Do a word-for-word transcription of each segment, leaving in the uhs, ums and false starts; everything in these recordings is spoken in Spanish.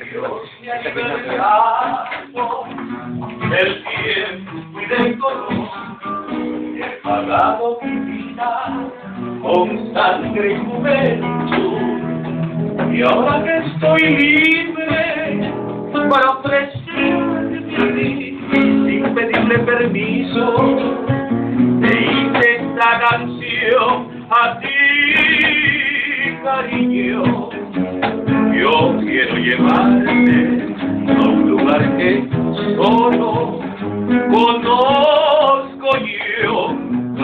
Dios me ha liberado del tiempo y del dolor. He pagado mi vida con sangre y juventud, y ahora que estoy libre para ofrecerme mi sin pedirle permiso, te hice esta canción a ti, cariño. Yo quiero llevarte a un lugar que solo conozco yo.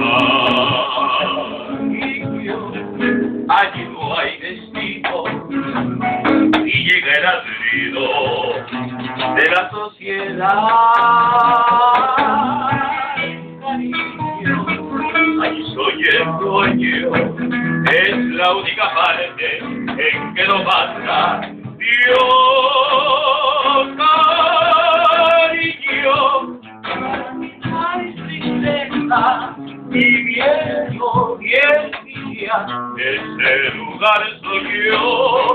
Cariño, allí no hay destino y llega el ladrido de la sociedad. Cariño, allí soy el dueño, es la única parte en que no basta Dios. Cariño, hay tristeza y miedo y envidia, ese lugar soy yo.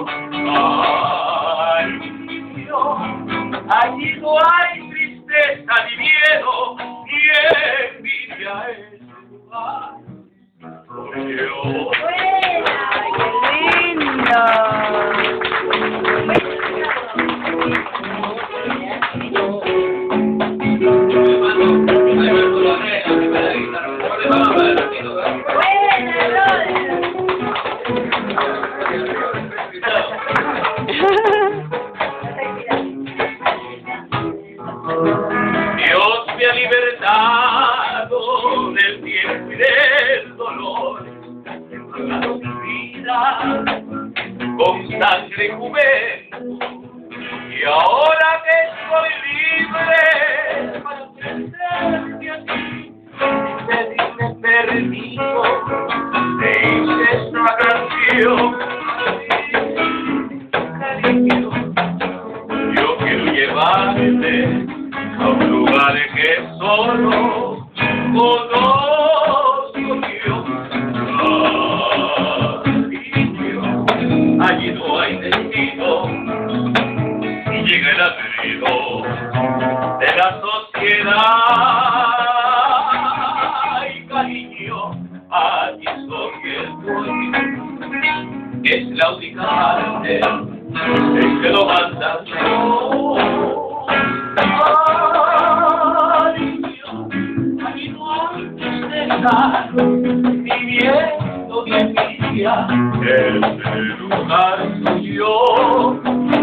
Cariño, allí no hay tristeza ni miedo ni envidia, ese lugar soy yo. Dios me ha libertado del tiempo y del dolor, he pagado mi vida con sangre y juventud, y ahora que estoy libre para ofrecerte a ti, sin pedirme permiso, te hice esta canción. Cariño, yo quiero llevarte a un lugar que solo conozco yo. Cariño, allí no hay destino y llega el ladrido de la sociedad. Ay, cariño, allí soy el dueño, es la única parte en que lo manda Dios. Allí no hay tristeza ni miedo ni envidia, ese lugar soy yo.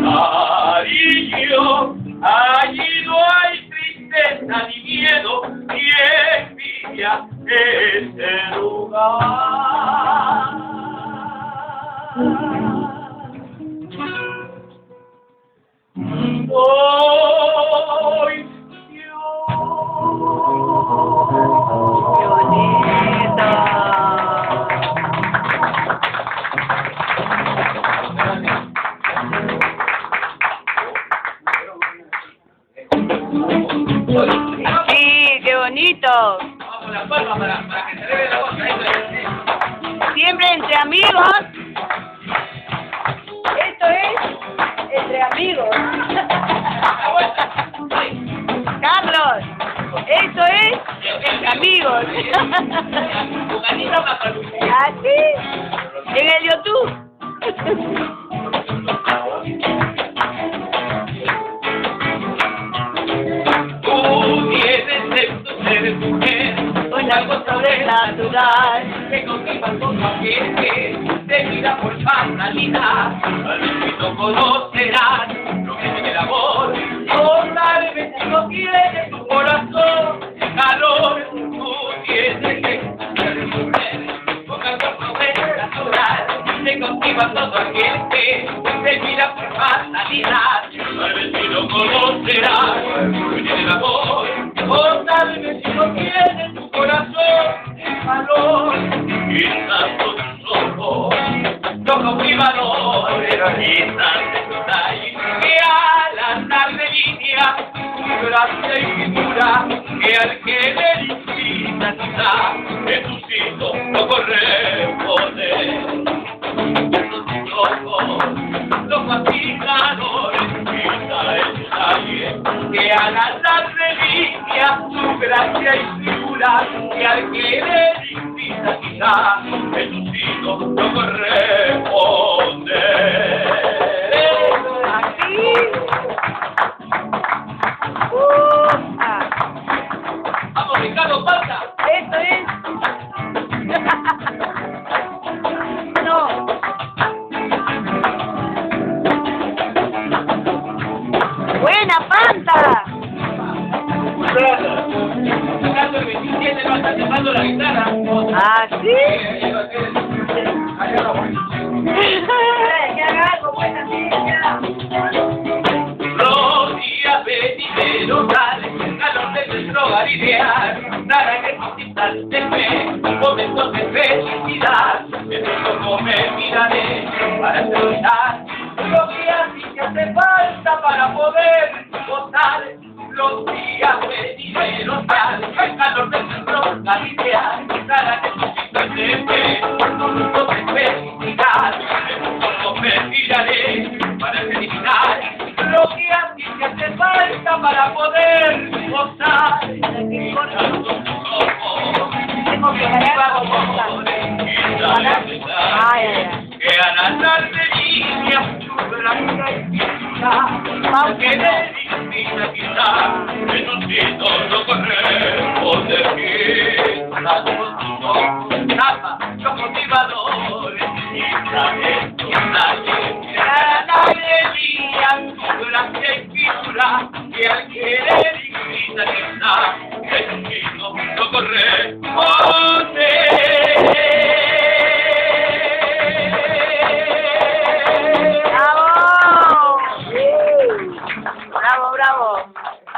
Cariño, allí no hay tristeza ni miedo ni envidia, ese lugar soy yo. ¡Qué bonito! Sí, qué bonito. Vamos la palma para, para que se le vea la voz. Siempre entre amigos. Esto es entre amigos. Carlos, esto es entre amigos. ¿Así? En el YouTube. Tú tienes en tu ser mujer Una cosa sobrenatural que contigo todo aquel que te mira por fatalidad. Al fin no conocerás lo que es el amor. O tal vez no tiene tu corazón calor. Tú tienes que ser mujer con calor sobrenatural que contigo todo aquel que te mira por fatalidad. Tal vez si no conocerás lo que es el amor. O tal vez si no tiene tu corazón valor, quizás con tus ojos toco mi valor, quizás de tu talle que al andar de línea, tu gracia y figura que al que le inclina quizá Jesucito no corresponde. Esos tus ojos, los fascinadores, ganan las reliquias, su gracia y figura, y al querer invita quizá, Jesucito no corresponde. Así. Uh, ah. Vamos, Ricardo, falta. Esto es. No. Buena Panta. Sacando el veintisiete, no está tocando la guitarra. ¿Ah, sí? Que haga algo, buena niña. los días venideros salen, el calor de nuestro garidear, nada que quitar de fe, momentos de felicidad, de todo me miraré para terminar, lo que así que hace falta para poder gozar. Los días venideros salen, el calor de nuestro garidear, nada que quitar de fe, momentos de felicidad, de todo me miraré para terminar. Lo que a ti te hace falta para poder gozar. Tengo que ganar como Ay, que ganan las delicias, tu gracia y felicidad. Que de divina quizá, Jesucito no corresponde que la tapa, los motivadores y talento, nadie. Gracia y figura, que al querer invita que está, Jesucito no corresponde. ¡Bravo! ¡Bravo, bravo!